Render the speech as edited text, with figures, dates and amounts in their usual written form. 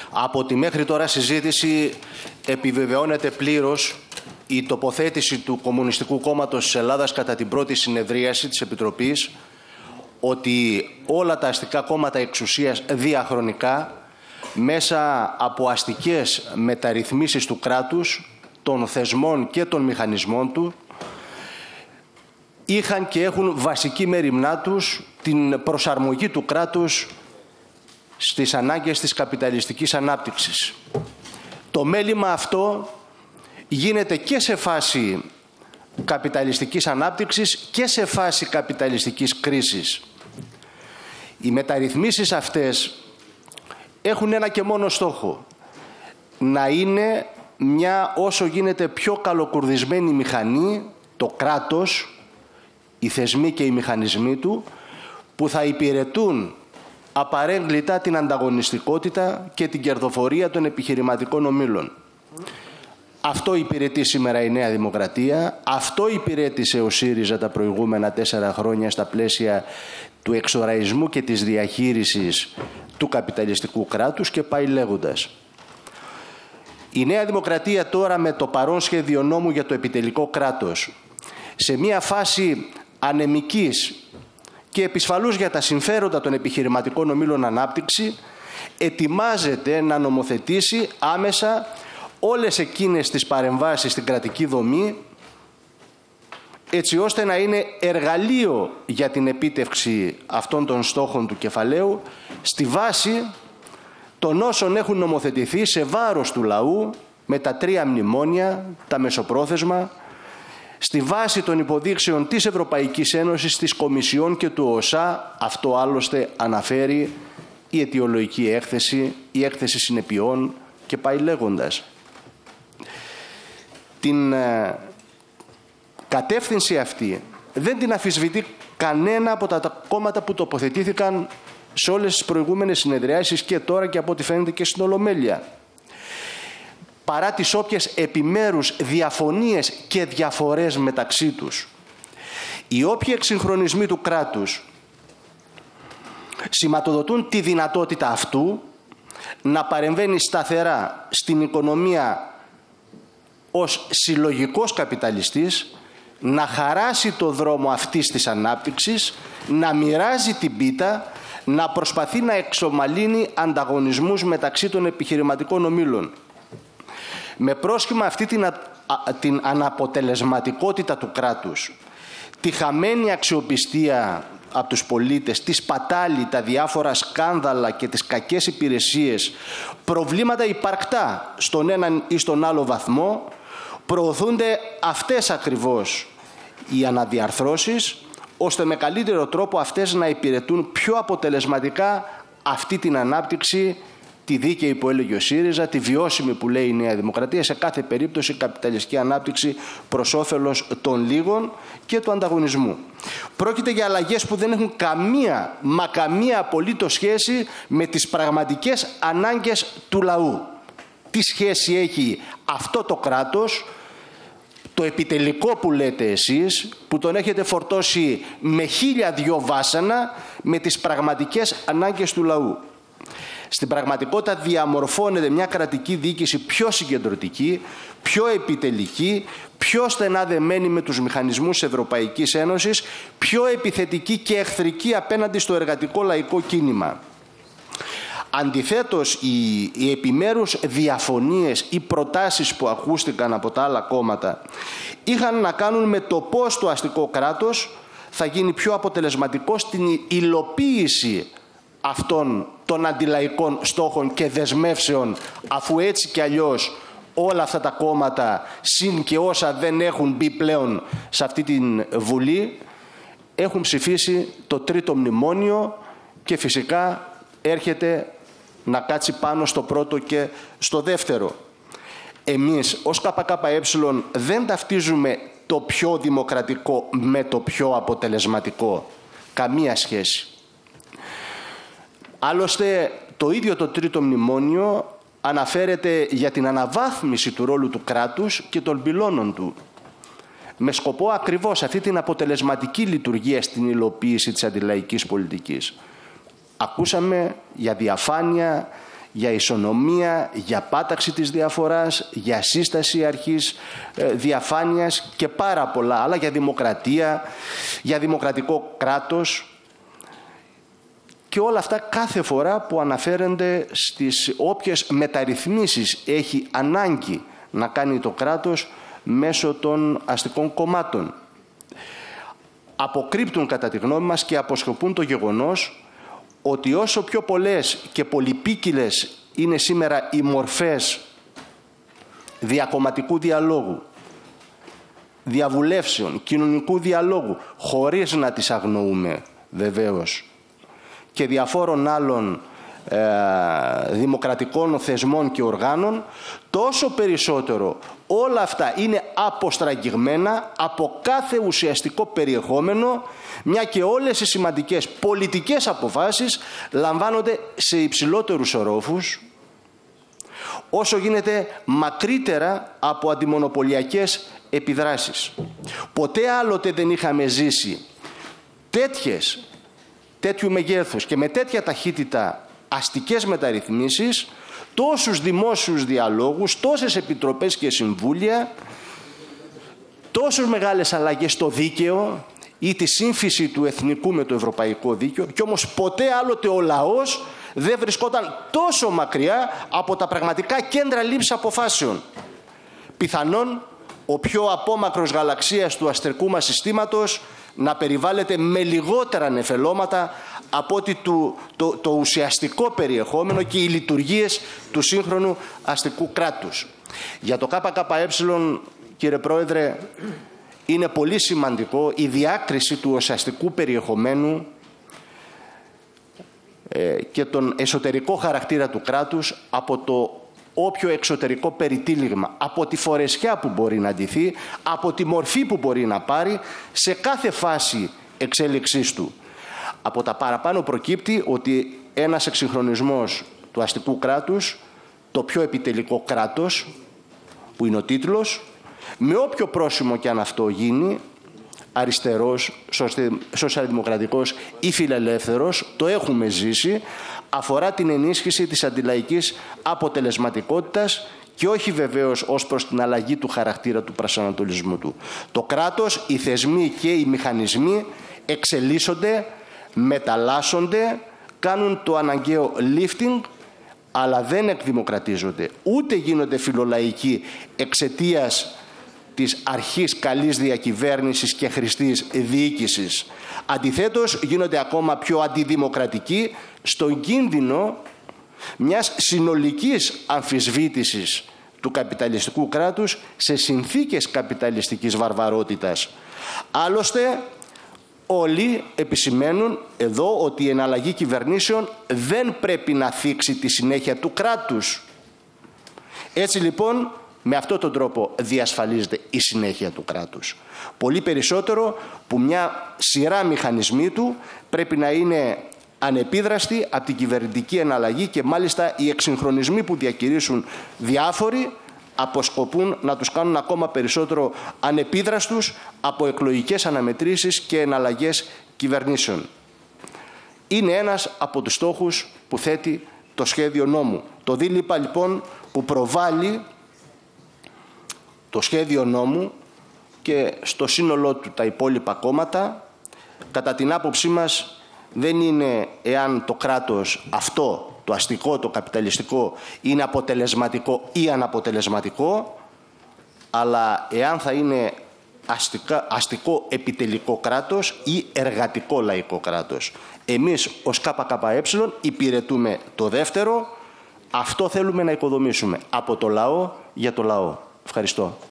Από τη μέχρι τώρα συζήτηση επιβεβαιώνεται πλήρως η τοποθέτηση του Κομμουνιστικού Κόμματος της Ελλάδας κατά την πρώτη συνεδρίαση της Επιτροπής ότι όλα τα αστικά κόμματα εξουσίας διαχρονικά μέσα από αστικές μεταρρυθμίσεις του κράτους, των θεσμών και των μηχανισμών του είχαν και έχουν βασική μεριμνά τους την προσαρμογή του κράτους στις ανάγκες της καπιταλιστικής ανάπτυξης. Το μέλημα αυτό γίνεται και σε φάση καπιταλιστικής ανάπτυξης και σε φάση καπιταλιστικής κρίσης. Οι μεταρρυθμίσεις αυτές έχουν ένα και μόνο στόχο: να είναι μια όσο γίνεται πιο καλοκουρδισμένη μηχανή, το κράτος, οι θεσμοί και οι μηχανισμοί του, που θα υπηρετούν απαρέγκλητα την ανταγωνιστικότητα και την κερδοφορία των επιχειρηματικών ομίλων. Αυτό υπηρετεί σήμερα η Νέα Δημοκρατία, αυτό υπηρέτησε ο ΣΥΡΙΖΑ τα προηγούμενα 4 χρόνια στα πλαίσια του εξοραϊσμού και της διαχείρισης του καπιταλιστικού κράτους και πάει λέγοντας. Η Νέα Δημοκρατία τώρα με το παρόν σχέδιο νόμου για το επιτελικό κράτος, σε μια φάση ανεμικής και επισφαλούς για τα συμφέροντα των επιχειρηματικών ομίλων ανάπτυξη, ετοιμάζεται να νομοθετήσει άμεσα όλες εκείνες τις παρεμβάσεις στην κρατική δομή, έτσι ώστε να είναι εργαλείο για την επίτευξη αυτών των στόχων του κεφαλαίου στη βάση των όσων έχουν νομοθετηθεί σε βάρος του λαού με τα 3 μνημόνια, τα μεσοπρόθεσμα, στη βάση των υποδείξεων της Ευρωπαϊκής Ένωσης, της Κομισιόν και του ΟΣΑ. Αυτό άλλωστε αναφέρει η αιτιολογική έκθεση, η έκθεση συνεπειών και πάει λέγοντας. Την κατεύθυνση αυτή δεν την αμφισβητεί κανένα από τα κόμματα που τοποθετήθηκαν σε όλες τις προηγούμενες συνεδριάσεις και τώρα και από ό,τι φαίνεται και στην Ολομέλεια. Παρά τις όποιες επιμέρους διαφωνίες και διαφορές μεταξύ τους, οι όποιοι εξυγχρονισμοί του κράτους σηματοδοτούν τη δυνατότητα αυτού να παρεμβαίνει σταθερά στην οικονομία ως συλλογικός καπιταλιστής, να χαράσει το δρόμο αυτής της ανάπτυξης, να μοιράζει την πίτα, να προσπαθεί να εξομαλύνει ανταγωνισμούς μεταξύ των επιχειρηματικών ομίλων. Με πρόσχημα αυτή την αναποτελεσματικότητα του κράτους, τη χαμένη αξιοπιστία από τους πολίτες, τη σπατάλη, τα διάφορα σκάνδαλα και τις κακές υπηρεσίες, προβλήματα υπαρκτά στον έναν ή στον άλλο βαθμό, προωθούνται αυτές ακριβώς οι αναδιαρθρώσεις, ώστε με καλύτερο τρόπο αυτές να υπηρετούν πιο αποτελεσματικά αυτή την ανάπτυξη, τη δίκαιη που έλεγε ο ΣΥΡΙΖΑ, τη βιώσιμη που λέει η Νέα Δημοκρατία, σε κάθε περίπτωση καπιταλιστική ανάπτυξη προς όφελος των λίγων και του ανταγωνισμού. Πρόκειται για αλλαγές που δεν έχουν καμία απολύτως σχέση με τις πραγματικές ανάγκες του λαού. Τι σχέση έχει αυτό το κράτος, το επιτελικό που λέτε εσείς, που τον έχετε φορτώσει με 1002 βάσανα, με τις πραγματικές ανάγκες του λαού? Στην πραγματικότητα διαμορφώνεται μια κρατική διοίκηση πιο συγκεντρωτική, πιο επιτελική, πιο στενά δεμένη με τους μηχανισμούς της Ευρωπαϊκής Ένωσης, πιο επιθετική και εχθρική απέναντι στο εργατικό λαϊκό κίνημα. Αντιθέτως, οι επιμέρους διαφωνίες ή προτάσεις που ακούστηκαν από τα άλλα κόμματα είχαν να κάνουν με το πώς το αστικό κράτος θα γίνει πιο αποτελεσματικό στην υλοποίηση αυτών των αντιλαϊκών στόχων και δεσμεύσεων, αφού έτσι κι αλλιώς όλα αυτά τα κόμματα, συν και όσα δεν έχουν μπει πλέον σε αυτή την Βουλή, έχουν ψηφίσει το 3ο μνημόνιο και φυσικά έρχεται να κάτσει πάνω στο πρώτο και στο δεύτερο. Εμείς ως ΚΚΕ δεν ταυτίζουμε το πιο δημοκρατικό με το πιο αποτελεσματικό. Καμία σχέση. Άλλωστε, το ίδιο το 3ο μνημόνιο αναφέρεται για την αναβάθμιση του ρόλου του κράτους και των πυλώνων του, με σκοπό ακριβώς αυτή την αποτελεσματική λειτουργία στην υλοποίηση της αντιλαϊκής πολιτικής. Ακούσαμε για διαφάνεια, για ισονομία, για πάταξη της διαφοράς, για σύσταση αρχής διαφάνειας και πάρα πολλά άλλα, για δημοκρατία, για δημοκρατικό κράτος. Και όλα αυτά κάθε φορά που αναφέρονται στις όποιες μεταρρυθμίσεις έχει ανάγκη να κάνει το κράτος μέσω των αστικών κομμάτων. Αποκρύπτουν κατά τη γνώμη μας και αποσκοπούν το γεγονός ότι όσο πιο πολλές και πολυπίκυλες είναι σήμερα οι μορφές διακομματικού διαλόγου, διαβουλεύσεων, κοινωνικού διαλόγου, χωρίς να τις αγνοούμε βεβαίως, και διαφόρων άλλων δημοκρατικών θεσμών και οργάνων, τόσο περισσότερο όλα αυτά είναι αποστραγγιγμένα από κάθε ουσιαστικό περιεχόμενο, μια και όλες οι σημαντικές πολιτικές αποφάσεις λαμβάνονται σε υψηλότερους ορόφους, όσο γίνεται μακρύτερα από αντιμονοπολιακές επιδράσεις. Ποτέ άλλοτε δεν είχαμε ζήσει τέτοιου μεγέθους και με τέτοια ταχύτητα αστικές μεταρρυθμίσεις, τόσους δημόσιους διαλόγους, τόσες επιτροπές και συμβούλια, τόσες μεγάλες αλλαγές στο δίκαιο ή τη σύμφυση του εθνικού με το ευρωπαϊκό δίκαιο, και όμως ποτέ άλλοτε ο λαός δεν βρισκόταν τόσο μακριά από τα πραγματικά κέντρα λήψης αποφάσεων. Πιθανόν ο πιο απόμακρος γαλαξίας του αστρικού μας συστήματος να περιβάλλεται με λιγότερα νεφελώματα από ότι το ουσιαστικό περιεχόμενο και οι λειτουργίες του σύγχρονου αστικού κράτους. Για το ΚΚΕ, κύριε Πρόεδρε, είναι πολύ σημαντικό η διάκριση του ουσιαστικού περιεχομένου και τον εσωτερικό χαρακτήρα του κράτους από το όποιο εξωτερικό περιτύλιγμα, από τη φορεσιά που μπορεί να ντυθεί, από τη μορφή που μπορεί να πάρει σε κάθε φάση εξέλιξής του. Από τα παραπάνω προκύπτει ότι ένας εξυγχρονισμός του αστικού κράτους, το πιο επιτελικό κράτος, που είναι ο τίτλος, με όποιο πρόσημο και αν αυτό γίνει, αριστερός, σοσιαλδημοκρατικός ή φιλελεύθερος, το έχουμε ζήσει, αφορά την ενίσχυση της αντιλαϊκής αποτελεσματικότητας και όχι βεβαίως ως προς την αλλαγή του χαρακτήρα του προσανατολισμού του. Το κράτος, οι θεσμοί και οι μηχανισμοί εξελίσσονται, μεταλλάσσονται, κάνουν το αναγκαίο lifting, αλλά δεν εκδημοκρατίζονται, ούτε γίνονται φιλολαϊκοί εξαιτίας της αρχής καλής διακυβέρνησης και χρηστής διοίκησης. Αντιθέτως, γίνονται ακόμα πιο αντιδημοκρατικοί στον κίνδυνο μιας συνολικής αμφισβήτησης του καπιταλιστικού κράτους σε συνθήκες καπιταλιστικής βαρβαρότητας. Άλλωστε, όλοι επισημαίνουν εδώ ότι η εναλλαγή κυβερνήσεων δεν πρέπει να θίξει τη συνέχεια του κράτους. Έτσι λοιπόν, με αυτόν τον τρόπο διασφαλίζεται η συνέχεια του κράτους. Πολύ περισσότερο που μια σειρά μηχανισμοί του πρέπει να είναι ανεπίδραστοι από την κυβερνητική εναλλαγή και μάλιστα οι εξυγχρονισμοί που διακηρύσουν διάφοροι αποσκοπούν να τους κάνουν ακόμα περισσότερο ανεπίδραστους από εκλογικές αναμετρήσεις και εναλλαγές κυβερνήσεων. Είναι ένας από τους στόχους που θέτει το σχέδιο νόμου. Το δίλημα λοιπόν που προβάλλει το σχέδιο νόμου και στο σύνολό του τα υπόλοιπα κόμματα, κατά την άποψή μας δεν είναι εάν το κράτος αυτό, το αστικό, το καπιταλιστικό, είναι αποτελεσματικό ή αναποτελεσματικό, αλλά εάν θα είναι αστικό επιτελικό κράτος ή εργατικό λαϊκό κράτος. Εμείς ως ΚΚΕ υπηρετούμε το δεύτερο, αυτό θέλουμε να οικοδομήσουμε από το λαό για το λαό. Ευχαριστώ.